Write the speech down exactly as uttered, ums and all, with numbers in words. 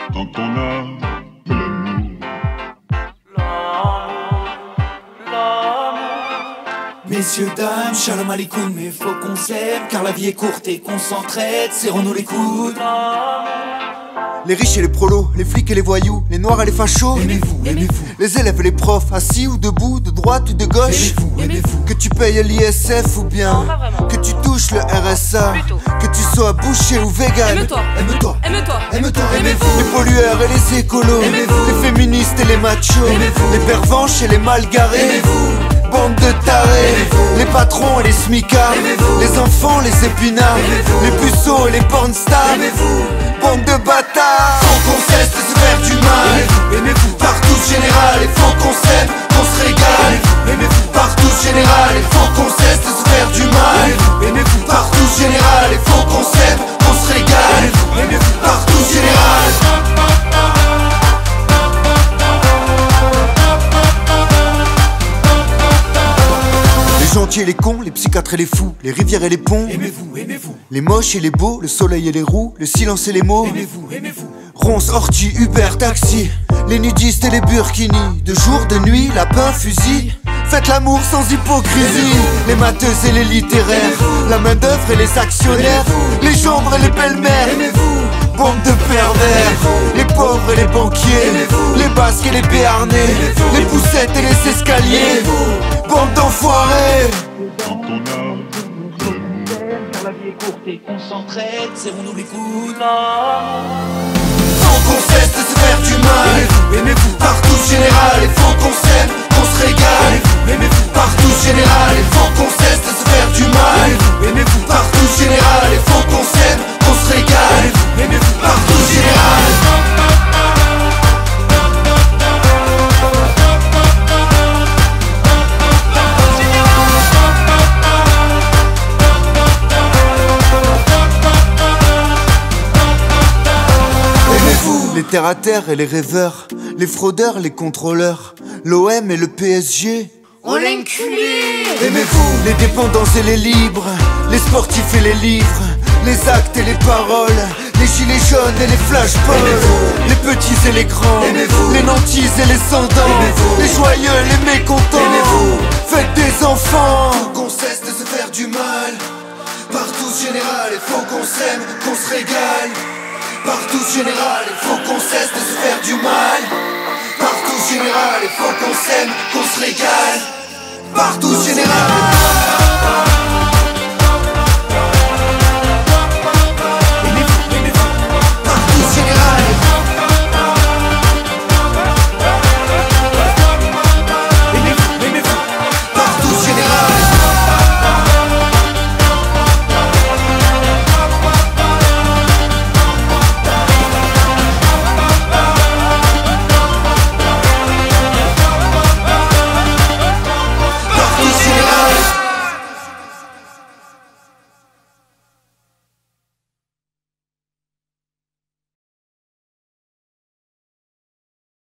quand on a de l'amour. Messieurs, dames, shalom alikoum, mais faut qu'on s'aime, car la vie est courte et qu'on s'entraide, serrons-nous les coudes. Les riches et les prolos, les flics et les voyous, les noirs et les fachos. Aimez-vous, aimez-vous. Les élèves et les profs, assis ou debout, de droite ou de gauche. Aimez-vous, aimez-vous. Que tu payes l'I S F ou bien que tu touches le R S A, que tu sois boucher ou vegan. Aime-toi, Aime-toi, aime-toi, aime-toi, aimez-vous. Les pollueurs et les écolos, Aimez-vous. les féministes et les machos, Aimez-vous. les pervenches et les mal garés. Aimez-vous. Bande de tarés, Aimez-vous. les patrons et les smicards, Aimez-vous. les enfants, les épinards, Aimez-vous. les puceaux et les pornstars. Aimez-vous. Bande de bâtards. Faut qu'on cesse de se faire du mal. Aimez-vous, aimez-vous. Partout général, il faut qu'on s'aime, qu'on se régale. Aimez-vous, Partout général, il faut qu'on cesse de se faire du mal. aimez-vous, aimez-vous. Partout général, il faut qu'on s'aime, qu'on se régale. Aimez-vous, Partout général. Les gentils et les cons, les psychiatres et les fous, les rivières et les ponts, aimez-vous, aimez-vous. les moches et les beaux, le soleil et les roues, le silence et les mots. Aimez-vous, aimez-vous. Ronces, orties, Uber, taxi, les nudistes et les burkinis, de jour, de nuit, lapin, fusil. Faites l'amour sans hypocrisie. Les matheuses et les littéraires, la main d'œuvre et les actionnaires, les chambres et les belles-mères. Aimez-vous, Bande de pervers, les pauvres et les banquiers, les basques et les béarnais, les poussettes et les escaliers. Bande d'enfoirés. Quand on a car la vie est courte et qu'on s'entraide, serrons-nous les coudes. Faut qu'on cesse de se faire du mal. Aimez-vous, aimez-vous. Partout général, il faut qu'on s'aime, qu'on se régale. Aimez-vous, Partout général, il faut qu'on cesse de se faire du mal. aimez-vous. Partout général, il faut qu'on s'aime, qu'on se régale. Aimez-vous, Partout général. aimez-vous. Les terre à terre et les rêveurs, les fraudeurs, les contrôleurs, l'O M et le P S G. on l'enculé. Aimez-vous les dépendants et les libres, les sportifs et les livres, les actes et les paroles, les gilets jaunes et les flashballs, les petits et les grands, Aimez-vous. les nantis et les sans dents, Aimez-vous. les joyeux et les mécontents. Aimez-vous. Faites des enfants. Faut qu'on cesse de se faire du mal. Partout général, il faut qu'on s'aime, qu'on se régale. Partout général, il faut qu'on cesse de se faire du mal. Partout général, il faut qu'on s'aime, qu'on se régale. Partout général.